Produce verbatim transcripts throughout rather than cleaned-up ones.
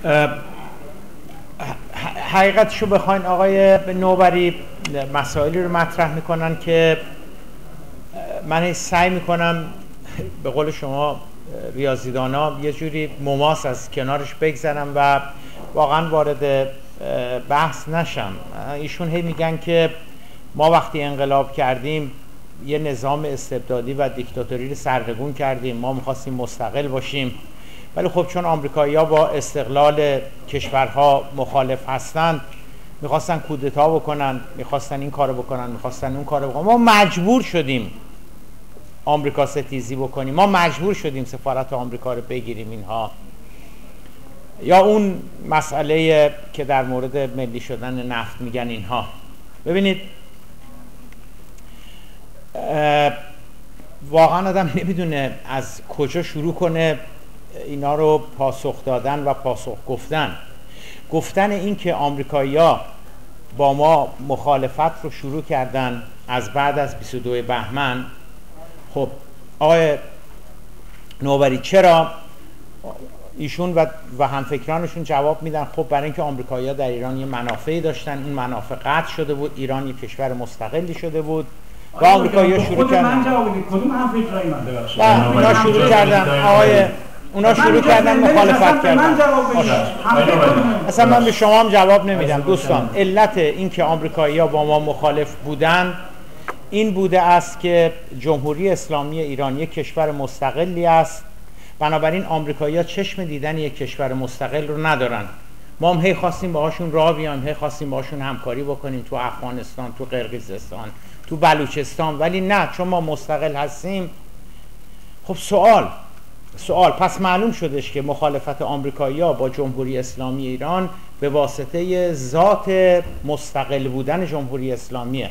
حقیقتشو بخواین آقای نوبری مسائلی رو مطرح میکنن که من سعی میکنم به قول شما ریاضیدانا یه جوری مماس از کنارش بگذرم و واقعا وارد بحث نشم. ایشون هی میگن که ما وقتی انقلاب کردیم یه نظام استبدادی و دیکتاتوری رو سرنگون کردیم، ما میخواستیم مستقل باشیم، ولی خب چون آمریکایی‌ها با استقلال کشورها مخالف هستند میخواستن کودتا بکنن، میخواستن این کارو بکنن، میخواستن اون کارو بکنن، ما مجبور شدیم آمریکا ستیزی بکنیم، ما مجبور شدیم سفارت آمریکا رو بگیریم. اینها یا اون مسئله که در مورد ملی شدن نفت میگن اینها. ببینید واقعا آدم نمیدونه از کجا شروع کنه اینا رو پاسخ دادن و پاسخ گفتن. گفتن این که آمریکایی‌ها با ما مخالفت رو شروع کردن از بعد از بیست و دوم بهمن. خب آقای نوبری چرا؟ ایشون و, و همفکرانشون جواب میدن خب برای اینکه آمریکایی‌ها در ایران یه منافعی داشتن، این منافع قطع شده بود، ایران یک کشور مستقلی شده بود و آمریکایی‌ها شروع کردن. من جواب میدم کدوم همفکرای من ببخشید؟ اونا شروع کردن آقای اونا شروع کردن مخالفت کردن. اصلا من به شما هم جواب نمیدم دوستان. علت این که آمریکایی‌ها با ما مخالف بودن این بوده است که جمهوری اسلامی ایران یک کشور مستقلی است، بنابراین آمریکایی‌ها چشم دیدن یک کشور مستقل رو ندارن. ما هم هی خواستیم باهاشون راه بیایم، هی خواستیم باهاشون همکاری بکنیم تو افغانستان، تو قرقیزستان، تو بلوچستان، ولی نه، چون ما مستقل هستیم. خب سوال سوال پس معلوم شدش که مخالفت آمریکایی‌ها با جمهوری اسلامی ایران به واسطه ذات مستقل بودن جمهوری اسلامیه.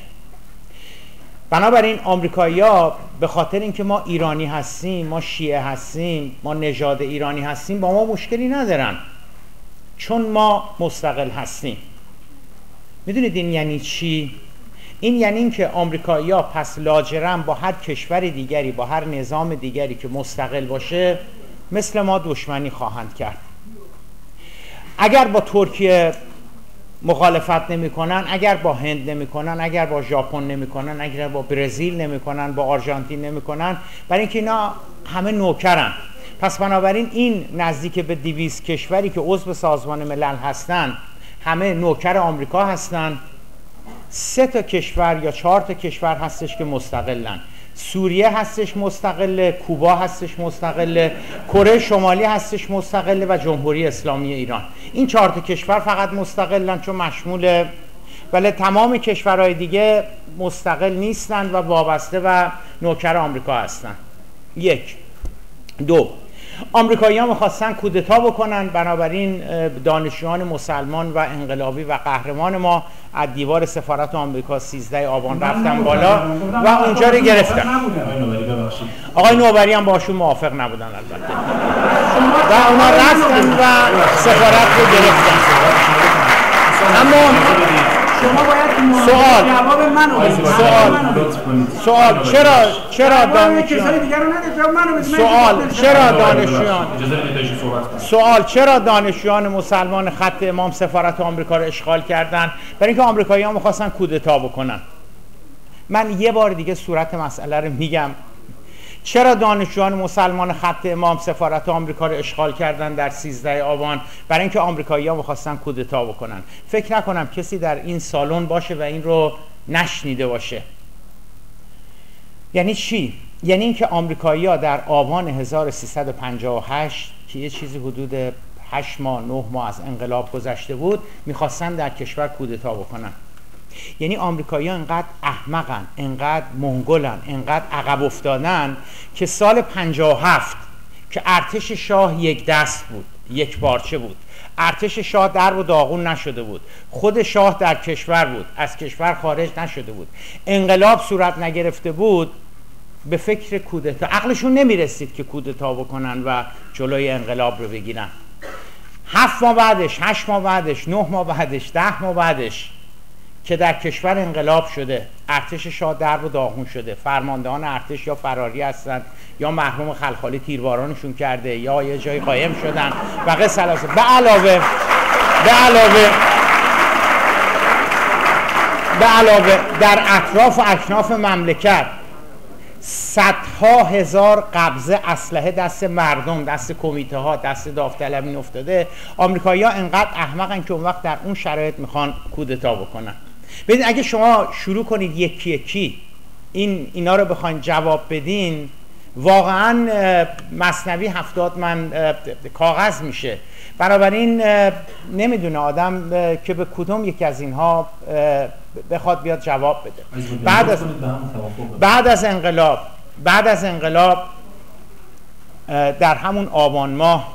بنابراین آمریکایی‌ها به خاطر اینکه ما ایرانی هستیم، ما شیعه هستیم، ما نژاد ایرانی هستیم، با ما مشکلی ندارن چون ما مستقل هستیم. میدونید این یعنی چی؟ این یعنی این که آمریکایی‌ها پس لاجرم با هر کشور دیگری، با هر نظام دیگری که مستقل باشه مثل ما دشمنی خواهند کرد. اگر با ترکیه مخالفت نمی‌کنن، اگر با هند نمی‌کنن، اگر با ژاپن نمی‌کنن، اگر با برزیل نمی‌کنن، با آرژانتین نمی‌کنن، برای اینکه اینا همه نوکرن. پس بنابراین این نزدیک به دویست کشوری که عضو سازمان ملل هستن همه نوکر آمریکا هستن. سه تا کشور یا چهار تا کشور هستش که مستقلن. سوریه هستش مستقله، کوبا هستش مستقله، کره شمالی هستش مستقله و جمهوری اسلامی ایران. این چهار تا کشور فقط مستقلن چون مشمول، ولی تمام کشورهای دیگه مستقل نیستند و وابسته و نوکر آمریکا هستند. یک. دو، آمریکایی‌ها می‌خواستن کودتا بکنن، بنابراین دانشجویان مسلمان و انقلابی و قهرمان ما از دیوار سفارت آمریکا سیزده آبان رفتن بالا و اونجا رو گرفتن. آقای نوبری هم باشون موافق نبودن البته و اونا رفتن و سفارت رو گرفتن. اما شما باید سوال جواب منو بدید. سوال سوال چرا چرا دانشجویان سوال چرا دانشجویان سوال چرا دانشجویان مسلمان خط امام سفارت آمریکا رو اشغال کردن؟ برای اینکه آمریکایی‌ها می‌خواستن کودتا بکنن. من یه بار دیگه صورت مسئله رو میگم. چرا دانشجویان مسلمان خط امام سفارت آمریکا رو اشغال کردن در سیزده آبان؟ برای اینکه آمریکایی‌ها می‌خواستن کودتا بکنن. فکر نکنم کسی در این سالن باشه و این رو نشنیده باشه. یعنی چی؟ یعنی اینکه آمریکایی‌ها در آبان هزار و سیصد و پنجاه و هشت که یه چیزی حدود هشت ماه نه ماه از انقلاب گذشته بود می‌خواستن در کشور کودتا بکنن. یعنی آمریکایی‌ها انقدر احمقن، انقدر منگولن، انقدر عقب افتادن که سال پنجاه و هفت که ارتش شاه یک دست بود، یک پارچه بود، ارتش شاه در و داغون نشده بود، خود شاه در کشور بود، از کشور خارج نشده بود، انقلاب صورت نگرفته بود، به فکر کودتا عقلشون نمیرسید که کودتا بکنن و جلوی انقلاب رو بگیرن. هفت ماه بعدش، هشت ماه بعدش، نه ماه بعدش، ده ماه بعدش که در کشور انقلاب شده، ارتش شاه درب و داغون شده، فرماندهان ارتش یا فراری هستند یا مرحوم خلخالی تیربارانشون کرده یا یه جای قایم شدن و غیر سلاسل. به علاوه به علاوه به علاوه در اطراف و اکناف مملکت صدها هزار قبضه اسلحه دست مردم، دست کمیته ها، دست داوطلبین افتاده. آمریکایی‌ها انقدر احمقن که اون وقت در اون شرایط میخوان کودتا بکنن. ببینید اگه شما شروع کنید یکی یکی این اینا رو بخواید جواب بدین، واقعا مثنوی هفتاد من کاغذ میشه. بنابراین نمیدونه آدم که به کدوم یکی از اینها بخواد بیاد جواب بده. بعد از بعد از انقلاب بعد از انقلاب در همون آبان ماه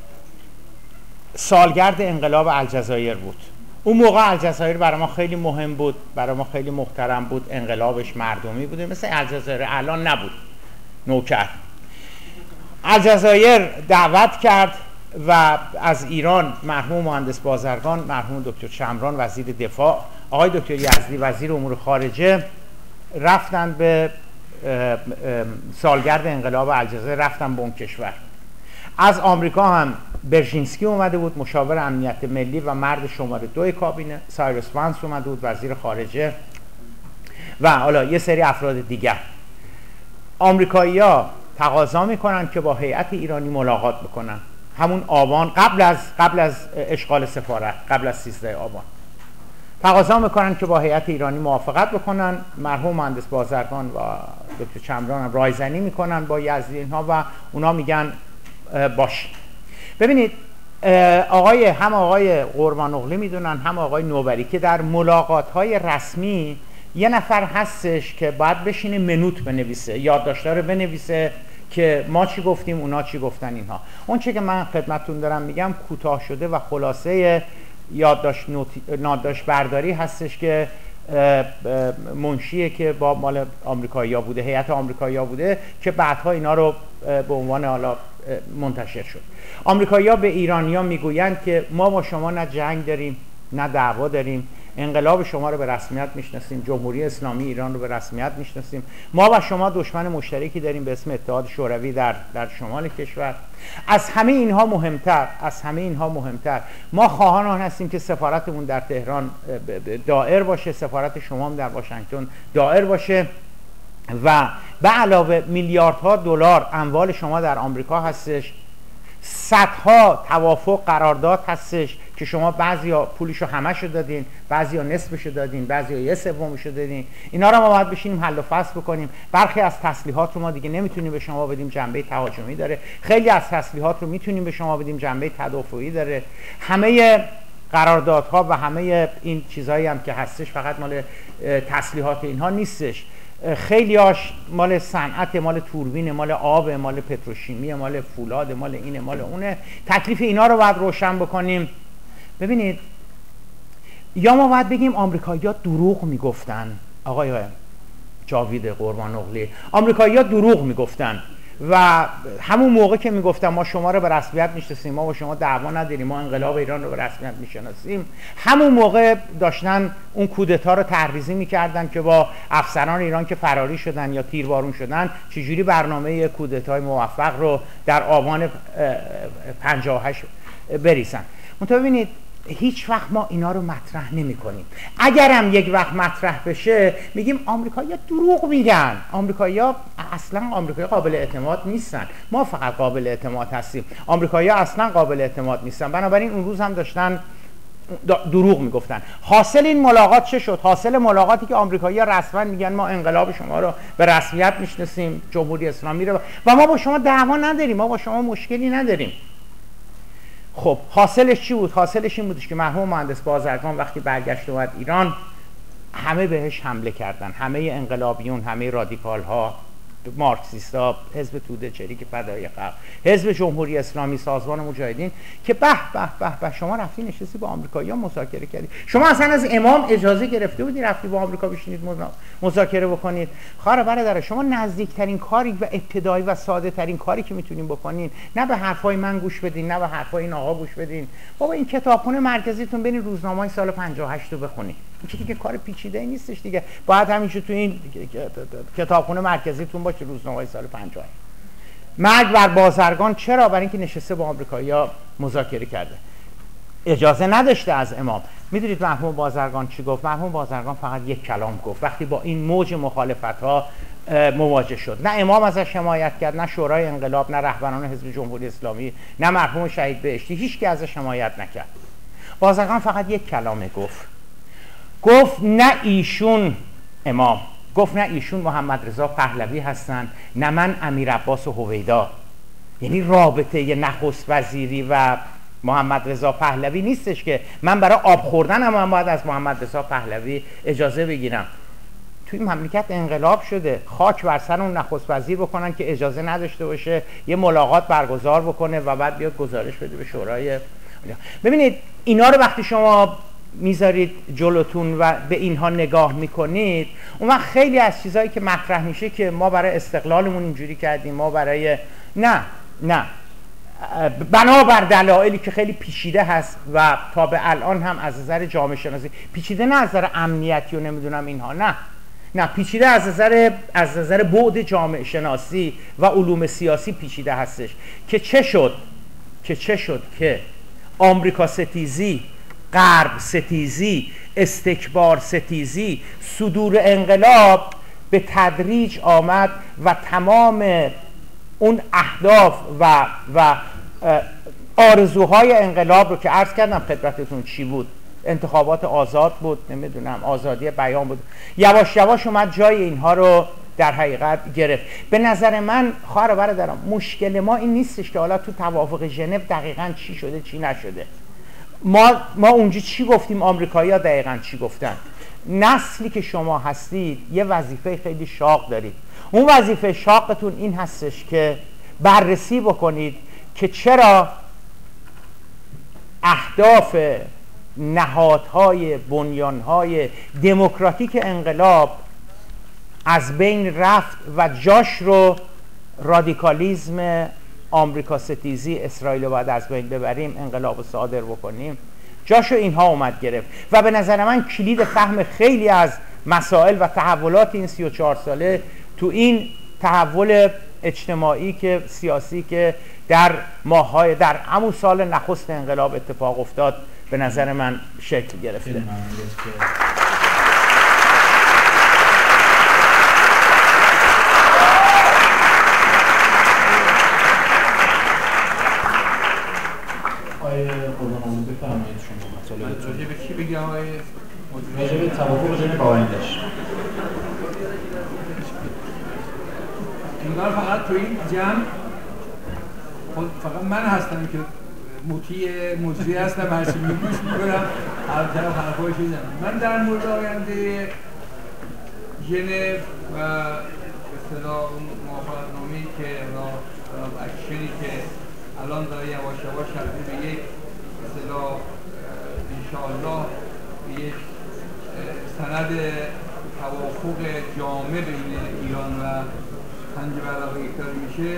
سالگرد انقلاب الجزایر بود. اون موقع الجزایر برای ما خیلی مهم بود، برای ما خیلی محترم بود، انقلابش مردمی بوده، مثل الجزایر الان نبود نوکر. الجزایر دعوت کرد و از ایران مرحوم مهندس بازرگان، مرحوم دکتر شمران وزیر دفاع، آقای دکتر یزدی وزیر امور خارجه رفتن به سالگرد انقلاب الجزایر، رفتن به اون کشور. از آمریکا هم برژینسکی اومده بود، مشاور امنیت ملی و مرد شماره دو کابینه، سایرس وانس اومده بود وزیر خارجه و حالا یه سری افراد دیگر. آمریکایی‌ها تقاضا میکنن که با هیئت ایرانی ملاقات بکنن همون آبان، قبل از قبل از اشغال سفارت، قبل از سیزده آبان تقاضا میکنن که با هیئت ایرانی موافقت بکنن. مرحوم مهندس بازرگان و دکتر چمران هم رایزنی میکنن با یزدی اینها و اونا میگن باش. ببینید آقای هم آقای قربان‌اغلی میدونن هم آقای نوبری که در ملاقات‌های رسمی یه نفر هستش که باید بشینه منوت بنویسه، یادداشت‌ها رو بنویسه که ما چی گفتیم اونا چی گفتن اینها. اون چه که من خدمتتون دارم میگم کوتاه شده و خلاصه یادداشت نادداشت برداری هستش که منشیه که با مال آمریکایی‌ها بوده، هیئت آمریکایی‌ها بوده که بعدها اینا رو به عنوان حالا منتشر شد. آمریکایی‌ها به ایرانی‌ها میگویند که ما با شما نه جنگ داریم نه دعوا داریم، انقلاب شما رو به رسمیت میشناسیم، جمهوری اسلامی ایران رو به رسمیت میشناسیم، ما و شما دشمن مشترکی داریم به اسم اتحاد شوروی در در شمال کشور. از همه اینها مهمتر از همه اینها مهمتر ما خواهان آن هستیم که سفارتمون در تهران دائر باشه، سفارت شما هم در واشنگتن دائر باشه و به علاوه میلیاردها دلار اموال شما در آمریکا هستش، صدها توافق قرارداد هستش که شما بعضیا پولشو همشو دادین، بعضیا نصفشو دادین، بعضیا یه سومشو دادین. اینا رو ما باید بشینیم حل و فصل بکنیم. برخی از تسلیحات رو ما دیگه نمیتونیم به شما بدیم، جنبه تهاجمی داره. خیلی از تسلیحات رو میتونیم به شما بدیم، جنبه تدافعی داره. همه قراردادها و همه این چیزایی هم که هستش فقط مال تسلیحات اینها نیستش، خیلی هاش مال صنعت، مال توربین، مال آب، مال پتروشیمی، مال فولاد، مال اینه، مال اونه. تکلیف اینا رو باید روشن بکنیم. ببینید یا ما باید بگیم آمریکایی‌ها دروغ میگفتن، آقای جاوید قربان‌اغلی، آمریکایی‌ها دروغ میگفتن و همون موقع که میگفتن ما شما رو به رسمیت میشناسیم، ما با شما دعوا نداریم، ما انقلاب ایران رو به رسمیت میشناسیم، همون موقع داشتن اون کودتا رو تحریزی میکردن که با افسران ایران که فراری شدن یا تیربارون شدن چجوری برنامه کودتای موفق رو در آبان پنجاه و هشت بریسن. منتها ببینید هیچ وقت ما اینا رو مطرح نمی کنیم. اگر هم یک وقت مطرح بشه میگیم آمریکایی‌ها دروغ میگن، آمریکایی‌ها اصلا آمریکایی قابل اعتماد نیستن، ما فقط قابل اعتماد هستیم، آمریکایی‌ها اصلا قابل اعتماد نیستن. بنابراین اون روز هم داشتن دروغ میگفتن. حاصل این ملاقات چه شد؟ حاصل ملاقاتی که آمریکایی‌ها رسما میگن ما انقلاب شما رو به رسمیت میشناسیم، جمهوری اسلامی رو، و ما با شما دعوا نداریم، ما با شما مشکلی نداریم. خب حاصلش چی بود؟ حاصلش این بودش که مرحوم مهندس بازرگان وقتی برگشت اومد ایران همه بهش حمله کردن، همه انقلابیون، همه رادیکال ها، مارکسیستا، حزب توده چریک فدای خلق، حزب جمهوری اسلامی، سازمان مجاهدین که به به به به شما رفتی نشستی با آمریکایی‌ها مذاکره کردی. شما اصلا از امام اجازه گرفته بودی رفتی با آمریکا بشینید مذاکره بکنید؟ خواهر برادر، شما نزدیکترین کاری و ابتدایی و ساده ترین کاری که میتونین بکنین، نه به حرفای من گوش بدین، نه به حرفای این آقا گوش بدین، بابا این کتابخونه مرکزیتون برین روزنامه‌های سال پنجاه و هشت رو بخونید. این دیگه کار پیچیده‌ای نیستش دیگه. باید همینجور تو این کتابخونه مرکزیتون باشه، روزنامه‌های سال پنجاه. مرگ بر بازرگان. چرا؟ برای اینکه نشسته با آمریکایی‌ها مذاکره کرده، اجازه نداشته از امام. میدونید مرحوم بازرگان چی گفت؟ مرحوم بازرگان فقط یک کلام گفت وقتی با این موج مخالفت‌ها مواجه شد. نه امام ازش حمایت کرد، نه شورای انقلاب، نه رهبران حزب جمهوری اسلامی، نه مرحوم شهید بهشتی، هیچ کی ازش حمایت نکرد. بازرگان فقط یک کلامه گفت. گفت نه ایشون امام، گفت نه ایشون محمد رضا پهلوی هستن، نه من امیر عباس هویدا. یعنی رابطه ی نخست وزیری و محمد رضا پهلوی نیستش که من برای آب خوردن هم باید از محمد رضا پهلوی اجازه بگیرم. توی مملکت انقلاب شده، خاک بر سر اون نخست وزیر بکنن که اجازه نداشته باشه یه ملاقات برگزار بکنه و بعد بیاد گزارش بده به شورای. ببینید اینا رو وقتی شما میذارید جلوتون و به اینها نگاه میکنید، اون وقت خیلی از چیزهایی که مطرح میشه که ما برای استقلالمون اینجوری کردیم، ما برای نه نه بنابر دلایلی که خیلی پیچیده هست و تا به الان هم از نظر جامعه شناسی پیچیده، نه از نظر امنیتی و نمیدونم اینها، نه نه پیچیده از نظر از نظر بعد جامعه شناسی و علوم سیاسی پیچیده هستش که چه شد که چه شد که آمریکا ستیزی، غرب ستیزی، استکبار ستیزی، صدور انقلاب به تدریج آمد و تمام اون اهداف و و آرزوهای انقلاب رو که عرض کردم خدمتتون چی بود، انتخابات آزاد بود، نمیدونم آزادی بیان بود، یواش یواش اومد جای اینها رو در حقیقت گرفت. به نظر من خواهر برادرم مشکل ما این نیستش که حالا تو توافق ژنو دقیقاً چی شده چی نشده. ما ما اونجا چی گفتیم، آمریکایی‌ها دقیقاً چی گفتن. نسلی که شما هستید یه وظیفه خیلی شاق دارید. اون وظیفه شاقتون این هستش که بررسی بکنید که چرا اهداف نهادهای بنیانهای دموکراتیک انقلاب از بین رفت و جاش رو رادیکالیزم آمریکا ستیزی، اسرائیل رو باید از بین ببریم، انقلاب رو صادر بکنیم، جاشو اینها اومد گرفت. و به نظر من کلید فهم خیلی از مسائل و تحولات این سی و چهار ساله تو این تحول اجتماعی که سیاسی که در ماه‌های در همون سال نخست انقلاب اتفاق افتاد به نظر من شکل گرفته. آقای قربان‌الله بفرمایید شما مطالبتون. راجع به چی بگم آقای راجع به توافق ژنو با آینده‌اش. انگار فقط تو این جمع فقط من هستم که مطیع مجری هستم، هرچی میگوش میکنم، هر طرف حرفای شدم. من در مورد آینده ژنو و به اصطلاح اون موافقتنامه‌ای که اکشنی که الان داره یواش یواش تبدیل به یک به اصطلاح انشاءالله به یک سند توافق جامع بین ایران و پنج برابر یکتایی میشه،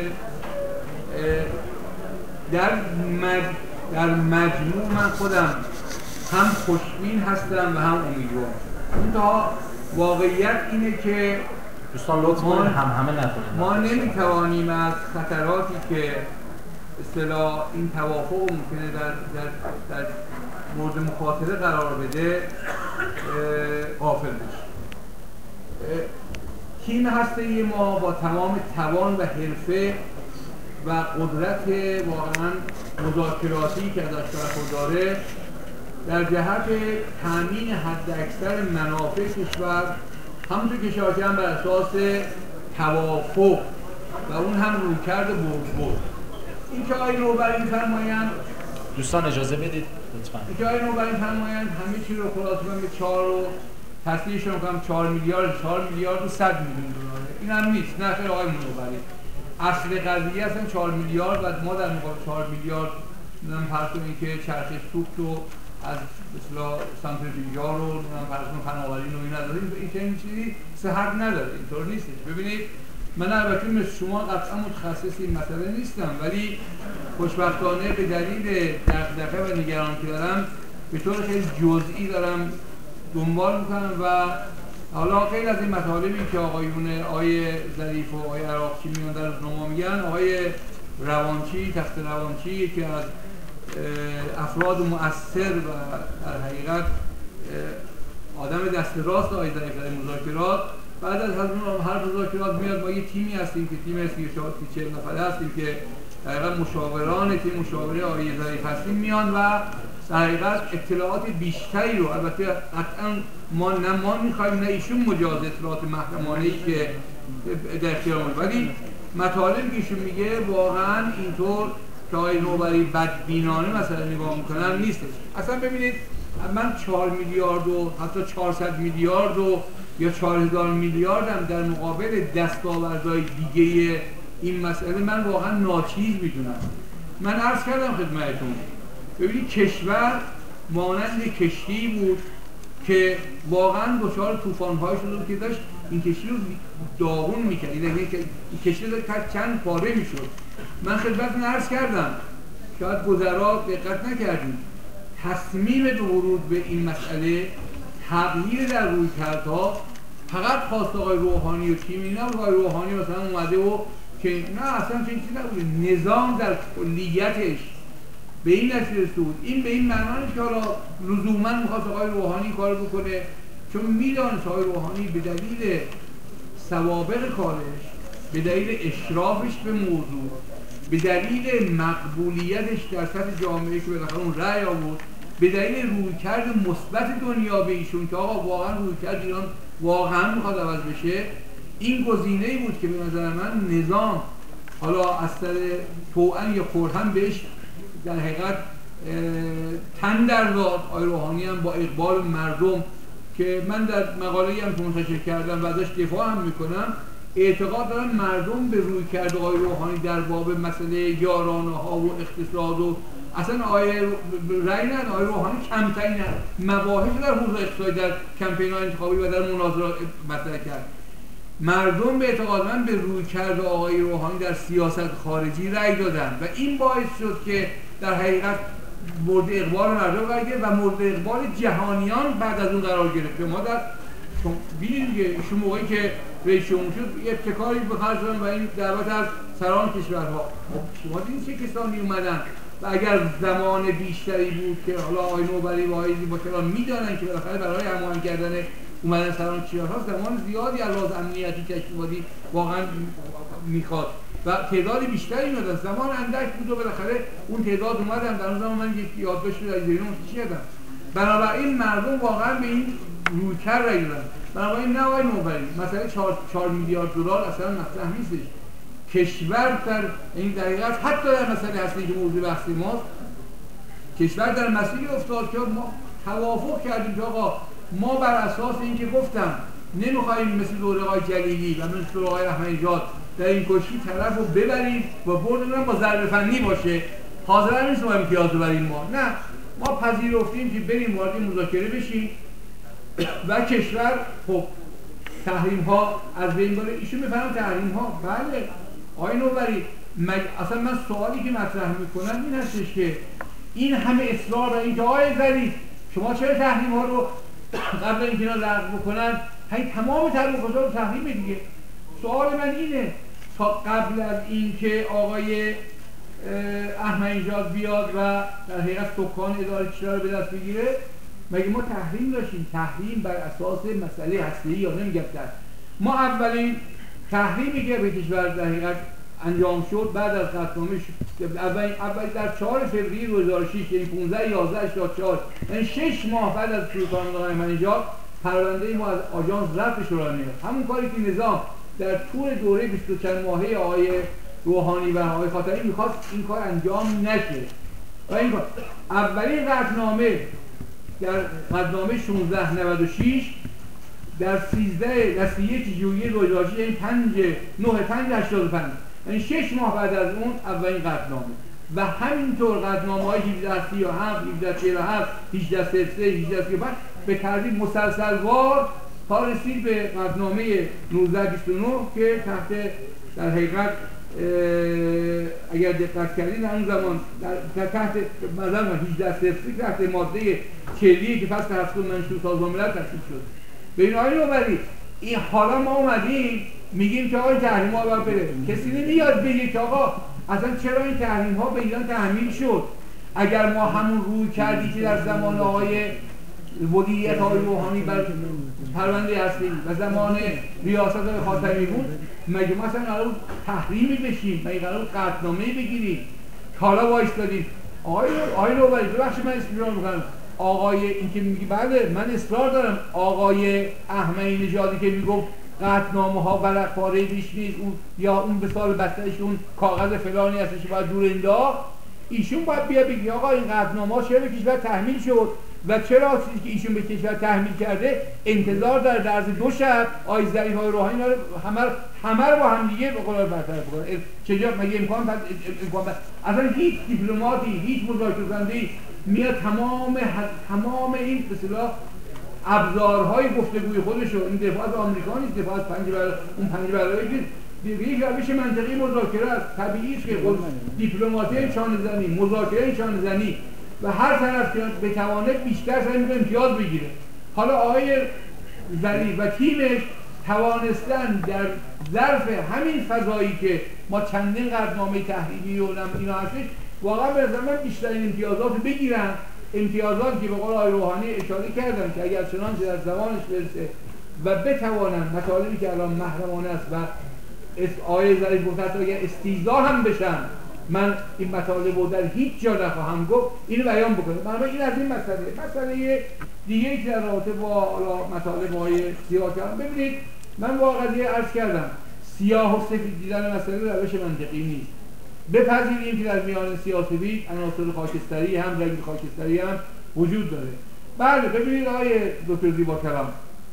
در مج... در مجموع من خودم هم خوشبین هستم و هم امیدوارم. منتها واقعیت اینه که دوستان لطف کنید هم همه نکنید. ما نمیتوانیم از خطراتی که اصطلاح این توافق ممکنه در در در مورد مخاطره قرار بده غافل بشیم. تیم هسته‌ای ما با تمام توان و حرفه و قدرت واقعا مذاکراتی که ازش برخورداره در جهت تامین حداکثر منافع کشور، همونطور که شاهدیم بر اساس توافق و اون هم رویکرد برد برد. این که آقای نوبری فرمایند، دوستان اجازه بدید لطفاً. این که آقای نوبری فرمایند همه چی رو خلاصه کنم به چهار رو تصدیقش رو کنم چهار میلیارد چهار میلیارد و صد میلیون دلاره. این هم نیست، نه خیلی آقای نوبری. اصل قضیه اصلا چهار میلیارد و ما در مقابل چهار میلیارد نمیدونم فرض کنیم که چرخش سوخت رو از اصطلاح سانتریفیوژا رو نمیدونم فرض کنیم فناوری نوعی نداریم، این چنین چیزی صحت نداره، اینطور نیستش. ببینید من البته مثل شما قطعا متخصص این مسئله نیستم، ولی خوشبختانه به دلیل دغدغه و نگرانی که دارم به طور خیلی جزئی دارم دنبال میکنم و حالا غیر از این مطالبی که آقایون آقای ظریف و آقای عراقچی میان در روزنامه میگن، آقای روانچی، تخت روانچی که از افراد مؤثر و در حقیقت آدم دست راست آقای ظریف در مذاکرات، بعد از هر مذاکرات میاد ما یه تیمی هستیم که تیم سی و چهار نفره هستیم که در حقیقت مشاوران تیم مشاوره آقای ظریف هستیم میان و در حقیقت اطلاعات بیشتری رو، البته قطعا ما نه ما میخوایم نه ایشون مجاز اطلاعات محرمانه‌ای که در اختیار ما، ولی مطالبی که ایشون میگه واقعا اینطور که آقای نوبری بدبینانه مثلا نگاه میکنن نیستش. اصلا ببینید من چهار میلیارد و حتی چهارصد میلیارد و یا چهار هزار میلیارد هم در مقابل دستاوردهای دیگه این مسئله من واقعا ناچیز میدونم. من عرض کردم خدمتتون، ببینید کشور مانند کشتی بود که واقعا دچار طوفان‌های شده بود که داشت این کشتی رو داغون میکرد، این کشتی رو چند پاره میشد. من خدمتتون عرض کردم، شاید گذرا دقت نکردیم، تصمیم به ورود به این مسئله تغییر در رویکردها فقط خواست آقای روحانی و تیم اینا. آقای روحانی مثلا اومده و که نه اصلا چه چیزی نبوده، نظام در کلیتش به این نتیجه رسید. این به این معنی نیست که حالا لزوما میخواست آقای روحانی کار بکنه، چون میدانست آقای روحانی به دلیل سوابق کارش، به دلیل اشرافش به موضوع، به دلیل مقبولیتش در سطح جامعه که بالاخره اون رأی آورد، به دلیل رویکرد مثبت دنیا به ایشون که آقا واقعا رویکرد ایران واقعا میخواد عوض بشه، این گزینه‌ای بود که به نظر من نظام حالا از سر توأن یا کرهن بهش در حقیقت تن در داد. آقای روحانی هم با اقبال مردم که من در مقاله‌ای هم که منتشر کردم و ازش دفاع هم میکنم، اعتقاد دارم مردم به رویکرد آقای روحانی در باب مسئله یارانه‌ها و اقتصاد و اصلا آقای رأی نداد. آقای روحانی کمترین مباحث در حوزه اقتصادی در کمپین‌های انتخابی و در مناظرات مطرح کرد. مردم به اعتقاد من به رویکرد آقای روحانی در سیاست خارجی رأی دادن و این باعث شد که در حقیقت مورد اقبال مردم قرار گرفت و مورد اقبال جهانیان بعد از اون قرار گرفت. ما در ببینید دیگه ایشون موقعی که رئیس جمهور شد یه ابتکاری به خرج دادن و این دعوت از سران کشورها. شما دیدید چه کسانی اومدن و اگر زمان بیشتری بود که حالا آقای نوبری و آقای زیباکران میدانن که بالاخره برای هماهنگ کردن اومدن سران کشورها زمان زیادی از لحاظ امنیتی تشریفاتی واقعا میخواد و تعداد بیشتری میدادن، زمان اندک بود و بالاخره اون تعداد اومدن. در اون زمان من یک یادداشت در ذهنم کشیدم. بنابراین مردم واقعا به این رویکرد رأی دادن. بنابراین نه آقای نوبری مسئله چهار میلیارد دلار اصلا مطرح نیستش. کشور در این دقیقت حتی در مسئله هستی که موضوع بحث ماست، کشور در مسئله افتاد که ما توافق کردیم که آقا ما بر اساس اینکه گفتم نمیخوایم مثل دوره آقای جلیلی و مثل دوره آقای احمدی‌نژاد در این کشی طرف رو ببریم و بردن با ضرب فنی باشه، حاضر نیستیم امتیاز ببریم ما، نه ما پذیرفتیم که بریم وارد مذاکره بشیم و کشور خب تحریم ها از بین بره. ایشون میفهمن تحریم ها بله آقای نوبری مگ... اصلا من سوالی که مطرح میکنم این هستش که این همه اصرار بر اینکه آقای ظریف شما چرا تحریم ها رو قبل اینکه اینا لغو بکنن همین تمام تحریم ها رو تحریم دیگه. سوال من اینه تا قبل از اینکه آقای احمدی‌نژاد بیاد و در حقیقت سکان اداره کشور رو به دست بگیره مگه ما تحریم داشتیم؟ تحریم بر اساس مسئله هسته‌ای یا نمیگم ما اولین تحریمی که به کشور در حقیقت انجام شد بعد از قطعنامه اول اول در چهار فوریه دو هزار و شش یعنی پانزده یازده هشتاد و چهار یعنی شش ماه بعد از شروع کار آقای احمدی‌نژاد پرونده ما از آژانس رفت شورای ملل. همون کاری که نظام در طول دوره بیست و چند ماهه آقای روحانی و آقای خاتمی میخواست این کار انجام نشه و این کار اولین قطعنامه در قطعنامه شانزده نود و شش در سیزده در سی و یک ژوئیه دو هزار و شش یعنی پنج نه پنج هشتاد و پنج یعنی شش ماه بعد از اون اولین قطعنامه و همینطور قطعنامه‌های هجده سی و هفت هجده چهل و هفت هجده صفر سه هجده سی و پنج به ترتیب مسلسلوار تا رسید به قطعنامه نوزده بیست و نه که تحت در حقیقت اگر دقت کردین در اون زمان در تحت مثلا هجده صفری تحت ماده چهلی که فصل هفتم منشور سازمان ملل تصویب شد. به این آقای نوبری این حالا ما اومدیم میگیم که آقای تحریم ها باید بره، کسی نمیاد بگه که آقا اصلا چرا این تحریم ها به ایران تحمیل شد؟ اگر ما همون روی کردی که در زمان آقای ولیعت آقای روحانی بر پرونده هستی و زمان ریاست آقای خاتمی بود، مگه ما اصلا قرار تحریمی بشیم؟ مگه قرار قطعنامه‌ای بگیریم؟ حالا وایستادیم آقای آقای نوبری ببخشید من اسم میکنم، آقای این که میگی بله من اصرار دارم، آقای احمدی نژادی که میگفت قطعنامه ها ورق پاره بیش نیست اون یا اون به سال بستهش اون کاغذ فلانی هستش که باید دور انداخت، ایشون باید بیا بگی آقا این قطعنامه ها چرا به کشور تحمیل شد و چرا چیزی که ایشون به کشور تحمیل کرده انتظار داره در عرض دو شب آقای ظریف های روحانی همه همه رو با هم دیگه به قرار برطرف کنه. چجا مگه امکان بعد امکان بعد اصلا هیچ دیپلماتی هیچ مذاکره کننده‌ای میاد تمام تمام این به اصطلاح ابزارهای گفتگوی خودش رو، این دفاع از آمریکا نیست، دفاع از پنج برابر اون پنج برابری که یک روش منطقی مذاکره است. طبیعی است که خود دیپلماسی چانه زنی، مذاکره چانه زنی و هر طرف که بتونه بیشتر سعی می‌کنه امتیاز بگیره. حالا آقای ظریف و تیمش توانستن در ظرف همین فضایی که ما چندین قطعنامه تحریمی و اینا هستش واقعا به نظر من بیشترین امتیازات بگیرن، امتیازات که به قول آقای روحانی اشاره کردن که اگر چنانچه در زمانش برسه و بتوانن مطالبی که الان محرمانه است و آقای ظریف گفت حتی اگر استیضاح هم بشن من این مطالب رو در هیچ جا نخواهم گفت اینو بیان بکنه. بنابراین این از این مسئله مسئله دیگه که در رابطه با مطالب های سیاه کردن، ببینید من واقعا عرض کردم سیاه و سفید دیدن مسئله روش منطقی نیست. بپذیریم که در میان سیاه و سفید عناصر خاکستری هم رنگ خاکستری هم وجود داره. بله ببینید آقای دکتر زیبا کلام،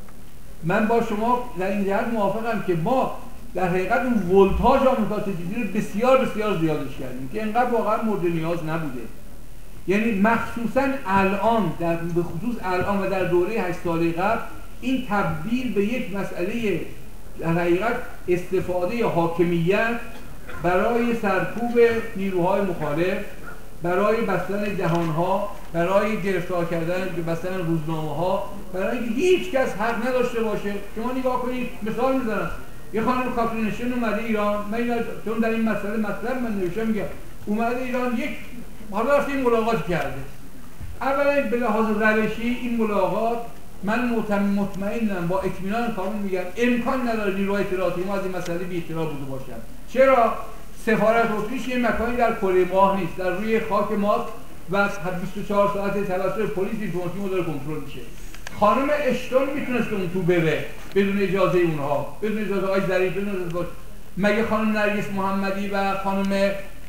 من با شما در این جهت موافقم که ما در حقیقت اون ولتاژ آمریکا ستیزی رو بسیار بسیار زیادش کردیم که اینقدر واقعا مورد نیاز نبوده. یعنی مخصوصا الان در به خصوص الان و در دوره هشت ساله قبل این تبدیل به یک مسئله در حقیقت استفاده حاکمیت برای سرکوب نیروهای مخالف، برای بستن دهانها، برای گرفتار کردن بستن روزنامه‌ها، برای اینکه هیچ کس حق نداشته باشه. شما نگاه کنید، مثال میزنم، یه خانم کاترین اشتن اومده ایران، من چون در این مسئله مطلب من نوشتم میگم اومده ایران، یک حالا رفته این ملاقات کرده. اولا به لحاظ روشی این ملاقات من مطمئنم با اطمینان کامل میگم امکان نداره نیروهای اطلاعاتی ما از این مسئله بی اطلاع بوده باشن. چرا؟ سفارت اتریش یه مکانی در کره ماه نیست، در روی خاک ماست و بیست و چهار ساعت توسط پلیس دیپلماتیک داره کنترل میشه. خانم اشتون میتونست اون تو بره بدون اجازه اونها، بدون اجازه آقای ظریف، بدون اجازه. مگه خانم نرگس محمدی و خانم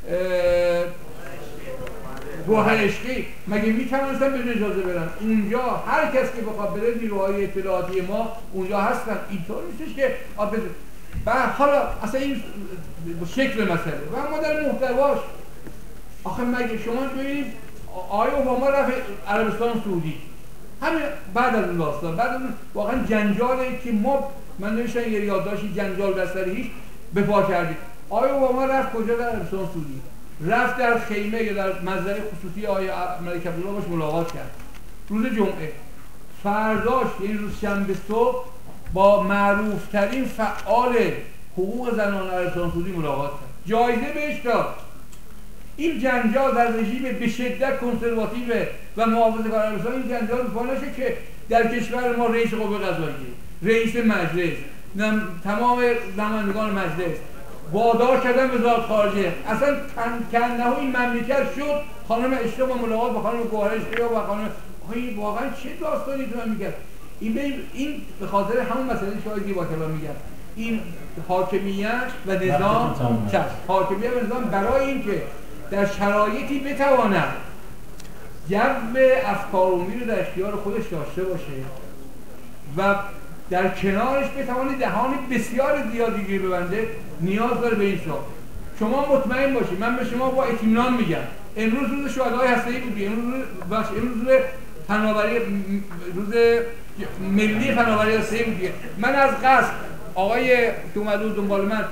گوهر عشقی مگه میتونستن بدون اجازه برن؟ اونجا هر کس که بخواد بره نیروهای اطلاعاتی ما اونجا هستن. اینطور نیستش که و حالا اصلا این شکل مسئله و ما در محتواش آخه مگه شما ببینید آقای اوباما رفت عربستان سعودی همین بعد از اون داستان، بعد از اون واقعا جنجالی که ما من نمیشن یه یادداشتی جنجال بستری هیچ به پا کردیم. آقای اوباما رفت کجا؟ در عربستان سعودی، رفت در خیمه یا در مزرعه خصوصی آقای ملک عبدالله باش ملاقات کرد روز جمعه. فرداش یعنی روز شنبه صبح با معروفترین فعال حقوق زنان عربستان سعودی ملاقات کرد، جایزه بهش داد. این جنجال در رژیم به شدت کنسرواتیو و محافظه‌کار عربستان این جنجال به پا نشه که در کشور ما رئیس قوه قضاییه، رئیس مجلس، تمام نمایندگان مجلس وادار کردن وزارت خارجه، اصلا کنده این مملکت شد خانم اشتباه با ملاقات با خانم گوهر اشتباه با خانم آخه واقعا چه داستانی تو میگه این به این به خاطر همون مسئله که آقای زیبا کلام میگن این حاکمیت و نظام چش حاکمیت و نظام برای اینکه در شرایطی بتواند جو افکارعمومی رو در اختیار خودش داشته باشه و در کنارش بتواند دهان بسیار زیادی گیر ببنده، نیاز داره به این سال. شما مطمئن باشید من به شما با اطمینان میگم امروز روز شهدای هسته‌ای بود، امروز باشه امروز روز فناوری روز ملی فناوری هسته‌ای بود. من از قصد آقای که اومده دنبال من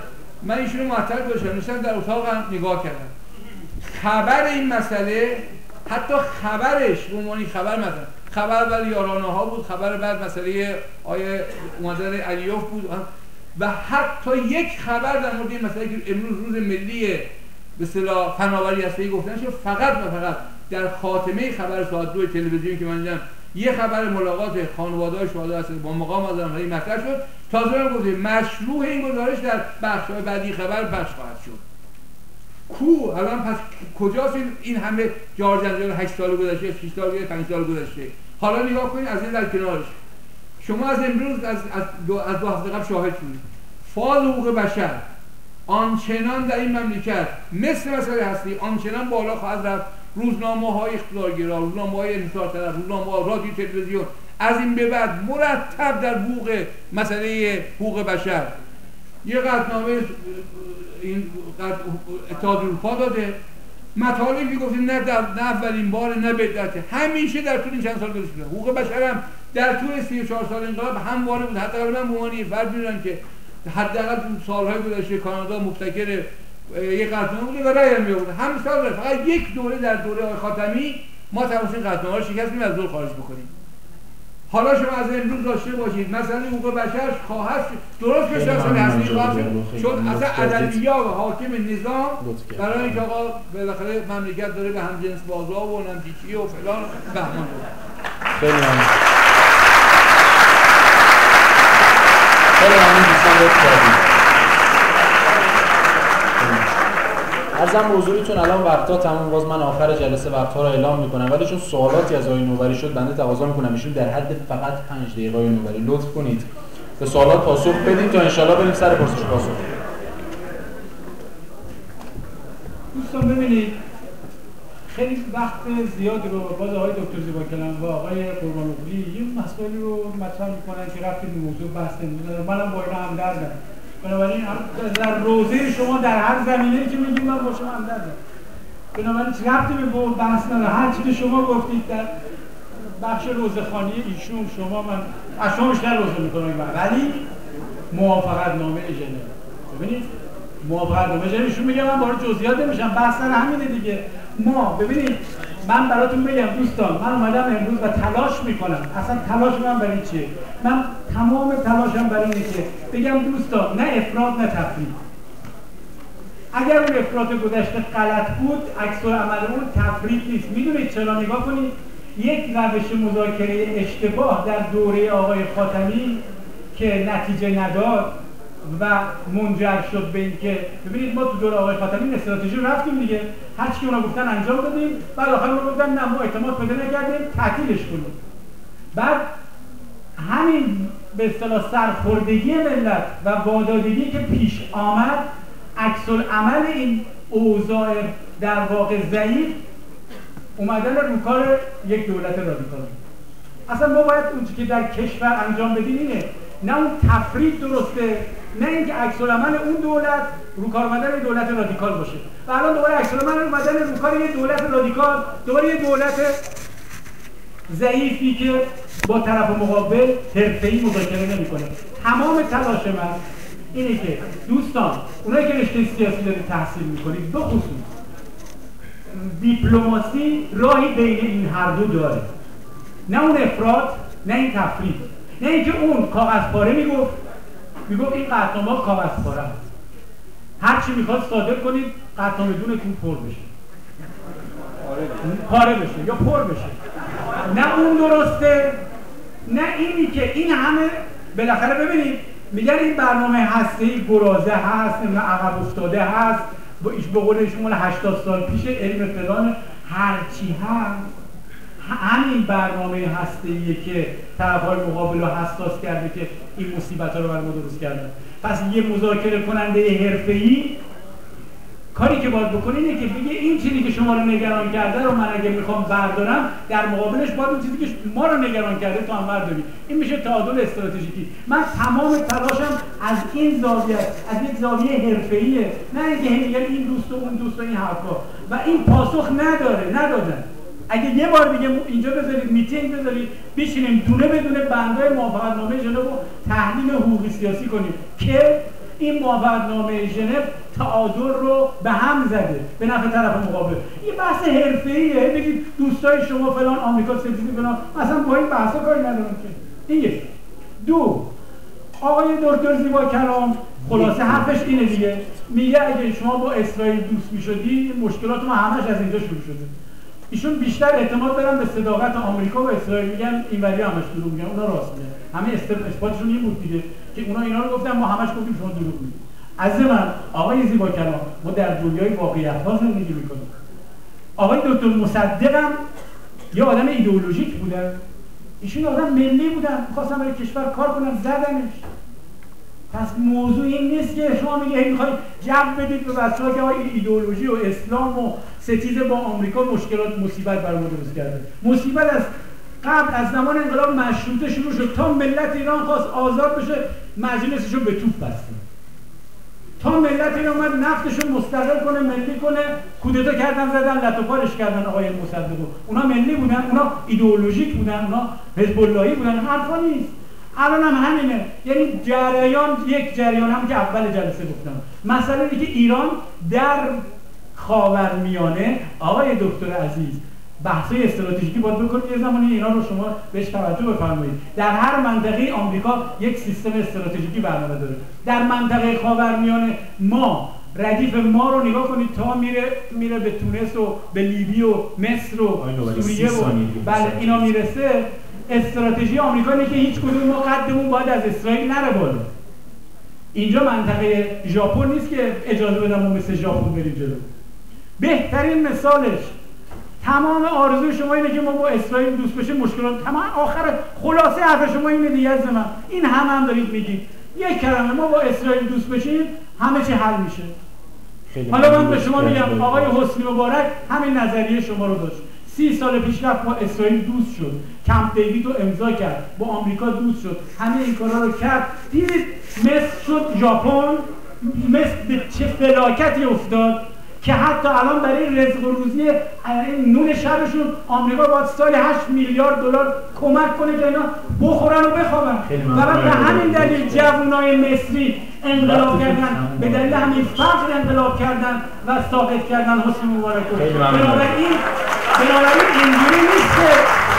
من ایشونو معطل گذاشتم، نشستم در اتاق نگاه کردم. خبر این مسئله، حتی خبرش به عنوان خبر مثلا خبر برای یارانه ها بود، خبر بعد مسئله آیه اومدن علیوف بود و حتی یک خبر در مورد این مسئله که امروز روز ملی به اصطلاح فناوری هسته‌ای گفتن شد، فقط و فقط در خاتمه خبر ساعت دو تلویزیون که من دیدم یه خبر ملاقات خانواده‌های شهدا هست با مقام آذرخواهی مطرح شد. تازه من گفتم مشروع این گزارش در بخش‌های بعدی خبر بخش خواهد شد. کو الان پس کجاست این همه جار جنجال هشت سال گذشته، شش سال گذشته، پنج سال گذشته؟ حالا نگاه کنید از این در کنارش. شما از امروز از از دو, از دو هفته قبل شاهد شدید. فاز حقوق بشر آنچنان در این مملکت مثل مسئله هستی آنچنان بالا خواهد رفت. روزنامه‌های اقتدارگرا، روزنامه‌های انحصار طلب، روزنامه‌ها، رادیو، تلویزیون از این به بعد مرتب در حقوق مسئله حقوق بشر یه قطعنامه این اتحاد اروپا داده، مطالبی گفتیم نه در نه اولین بار نه بدعته، همیشه در طول این چند سال گذشته حقوق بشر هم در طول سی و چهار سال انقلاب همواره بود. حتی من به عنوان فرد می‌دونم که حداقل سال‌های گذشته کانادا مبتکر یک قطعنامه بوده و رأی هم می‌آورد. هم سال فقط یک دوره در دوره آقای خاتمی ما توسط قطعنامه رو شکستیم از دور خارج بکنیم. حالا شما از امروز داشته باشید مثلا حقوق بشر خواهد درست بشه اصلا هستی خواهد شد چون اصلا ادبیات و حاکم نظام برای اینکه آقا بالاخره مملکت داره به همجنس بازا و نمتیچی و فلان بهمان داره. خیلی ممنون. خیلی ممنون دوستان لطف کردید. عرضم به حضورتون الان وقتا تمام، باز من آخر جلسه وقت‌ها رو اعلام میکنم، ولی چون سوالاتی از آقای نوبری شد بنده تقاضا میکنم ایشون در حد فقط پنج دقیقه آقای نوبری لطف کنید به سوالات پاسخ بدید تا انشالله بریم سر پرسش پاسخ. دوستان ببینید خیلی وقت زیادی رو باز آقای دکتر زیباکلام و آقای قربان‌اغلی یه مسائلی رو مطرح میکنن که رفتی به موضوع بحث نمی‌کنن. منم با اینا همدردم. بنابراین در روزه شما در هر زمینه‌ای که میگیم من با شما همدردم. بنابراین ربطی به بحث نداره. هر چی که شما گفتید در بخش روزخوانی ایشون شما من از شما بیشتر روزه میکنم، ولی موافقت نامه ژنو ببینید موافقت نامه ژنو ایشون میگه من وارد جزئیات نمیشم، بحث سر همینه دیگه. ما ببینید من براتون بگم دوستان، من اومدم امروز و تلاش میکنم. اصلا تلاش من برای چیه؟ من تمام تلاشم برای اینه که بگم دوستان نه افراط نه تفریط. اگر اون افراط گذشته غلط بود، عکس العمل اون تفریط نیست. میدونید چرا؟ نگاه کنید یک روش مذاکره اشتباه در دوره آقای خاتمی که نتیجه نداد و منجر شد به اینکه ببینید ما تو دوره آقای خاتمی استراتژی رو رفتیم دیگه، هر چی که اونا گفتن انجام دادیم، بعد آخر ما گفتن نه ما اعتماد پیدا نکردیم تعطیلش کنیم. بعد همین به اصطلاح سرخوردگی ملت و وادادگی که پیش آمد عکس العمل این اوضاع در واقع ضعیف اومدن رو کار یک دولت رادیکال. اصلا ما باید اون چیزی که در کشور انجام بدیم اینه، نه اون تفرید درسته، نه اینکه عکس العمل اون دولت رو کار اومدن یک دولت رادیکال باشه. و الان دوباره عکس العمل اومدن رو کار یک دولت رادیکال، دوباره یک دولت ضعیفی که با طرف مقابل حرفه‌ای مذاکره نمی‌کنه. تمام تلاش من اینه که دوستان اونایی که رشته سیاسی دارید تحصیل می‌کنید به خصوص دیپلماسی راهی بین این هر دو داره، نه اون افراط نه این تفرید، نه اینکه اون کاغذ پاره میگفت میگفت این قطعنامه کاغذ پاره است، هر چی میخواد صادر کنید قطعنامه دونتون پر بشه پاره بشه یا پر بشه. نه اون درسته نه اینی که این همه بالاخره ببینید میگن این برنامه هسته‌ای گرازه هست، نه عقب افتاده هست، با ایش به قول شما هشتاد سال پیش علم فلان هرچی هست. همین برنامه هسته‌ایه که طرف‌های مقابل رو حساس کرده که این مصیبت‌ها رو برای ما درست کردن. پس یه مذاکره کننده حرفه‌ای کاری که باید بکنه اینه که بگه این چیزی که شما رو نگران کرده رو من اگه میخوام بردارم در مقابلش باید اون چیزی که ما رو نگران کرده تو هم برداری. این میشه تعادل استراتژیکی. من تمام تلاشم از این زاویه، از یک زاویه حرفه‌ایه، نه اینکه میگن این دوست و اون دوست و این حرفا و این پاسخ نداره ندادن. اگه یه بار دیگه اینجا بذارید میتینگ بذارید بشینیم دونه بدونه بندای موافقتنامه ژنو رو تحلیل حقوقی سیاسی کنیم که این موافقتنامه ژنو تعادل رو به هم زده به نفع طرف مقابل. این بحث حرفه‌ایه، بگید دوستای شما فلان آمریکا ستیزی فلان، مثلا با این بحثا کاری ندارم که. این یک. دو، آقای دکتر زیبا کلام خلاصه حرفش اینه دیگه، میگه اگه شما با اسرائیل دوست میشدی مشکلات ما همش از اینجا شروع شده. ایشون بیشتر اعتماد دارن به صداقت آمریکا و اسرائیل، میگن اینوری همش دروغ میگن، اونا راست میگن. همه اثباتشون این بود دیگه که اونا اینا رو گفتن، ما همش گفتیم شما دروغ میگید. از من آقای زیبا کلام، ما در دنیای واقعیت‌ها زندگی میکنیم. آقای دکتر مصدق هم یه آدم ایدئولوژیک بودن، ایشون آدم ملی بودن، می‌خواستن برای کشور کار کنن، زدنش. پس موضوع این نیست که شما میگه میخواید جو بدید به بچه‌ها که ایدئولوژی و اسلام و ستیزه با آمریکا مشکلات مصیبت بر ما درست کرده. مصیبت از قبل از زمان انقلاب مشروطه شروع شد تا ملت ایران خواست آزاد بشه، مجلسشو به توپ بستن. تا ملت ایران اومد نفتشو مستقل کنه، ملی کنه، کودتا کردن، زدن، لت و پارش کردن آقای مصدق. اونا ملی بودن، اونا ایدئولوژیک بودن، اونا حزب اللهی بودن، حرفا نیست. الان هم همینه، یعنی جریان یک جریان هم که اول جلسه گفتم، مسئله اینه که ایران در خاورمیانه، آقای دکتر عزیز، بحث‌های استراتژیکی باید بکنید، یه زمانی اینا رو شما بهش توجه بفرمایید. در هر منطقه آمریکا یک سیستم استراتژیکی برنامه داره. در منطقه خاورمیانه ما ردیف ما رو نگاه کنید تا میره میره به تونس و به لیبی و مصر و سوریه و بله اینا میرسه. استراتژی آمریکا اینه که هیچ کدوم ما قدمون باید از اسرائیل نره بالا. اینجا منطقه ژاپن نیست که اجازه بدم ما مثل ژاپن بریم جلو. بهترین مثالش، تمام آرزوی شما اینه که ما با اسرائیل دوست بشیم، مشکلات تمام، آخر خلاصه حرف شما اینه دیگه از من. این هم هم دارید میگید یک کلمه ما با اسرائیل دوست بشیم همه چی حل میشه. حالا من به شما میگم آقای حسنی مبارک همین نظریه شما رو داشت. سی سال پیش رفت با اسرائیل دوست شد، کمپ دیوید رو امضا کرد، با آمریکا دوست شد، همه این کارا رو کرد. دیدید مصر شد ژاپن، مصر به چه فلاکتی افتاد که حتی الان برای رزق و روزی نون شبشون آمریکا باید سال هشت میلیارد دلار کمک کنه که اینا بخورن و بخوابن. فقط به همین دلیل جوانای مصری انقلاب کردن، به دلیل همین فقر انقلاب کردن و ساقط کردن حسنی مبارک رو. بنابراین بنابراین اینجوری نیست که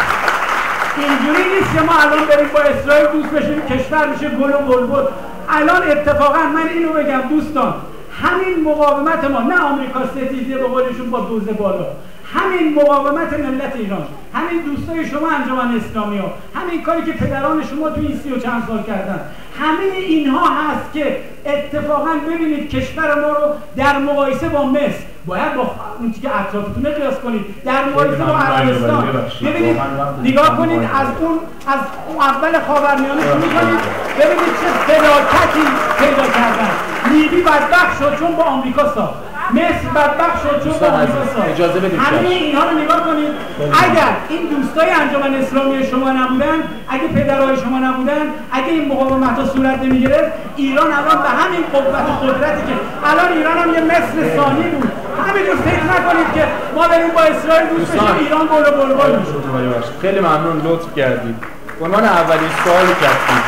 اینجوری نیست که ما الان بریم با اسرائیل دوست بشیم کشور میشه گل و بلبل. الان اتفاقا من اینو بگم دوستان، همین مقاومت ما، نه آمریکا ستیزی به قولشون با دوز بالا، همین مقاومت ملت ایران، همین دوستای شما انجمن اسلامی ها، همین کاری که پدران شما تو این سی و چند سال کردن، همه اینها هست که اتفاقا ببینید کشور ما رو در مقایسه با مصر، باید با اون که اطرافتونه قیاس کنید، در مقایسه با عربستان ببینید، نگاه کنید از اون از اون اول خاورمیانه شروع کنید، ببینید چه فلاکتی پیدا کردن. لیبی بدبخت شد چون با آمریکا ساخت، مصر بدبخت شد چون با آمریکا ساخت. اجازه بدید همه اینها رو نگاه کنید. اگر این دوستای انجمن اسلامی شما نبودن، اگه پدرای شما نبودن، اگه این مقاومت‌ها صورت نمی‌گرفت، ایران الان به همین قوت و قدرتی که الان ایران هم یه مصر ثانی بود. همینجور فکر نکنید که ما بریم با اسرائیل دوست بشیم ایران گل و بلبل میشه. خیلی ممنون، لطف کردید. عنوان اولین سوالی کردید.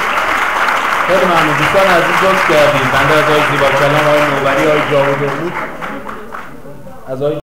خیلی ممنون دوستان عزیز، لطف کردید. بنده از آقای زیبا کلام، آقای نوبری، آقای جاوید بود، از آقای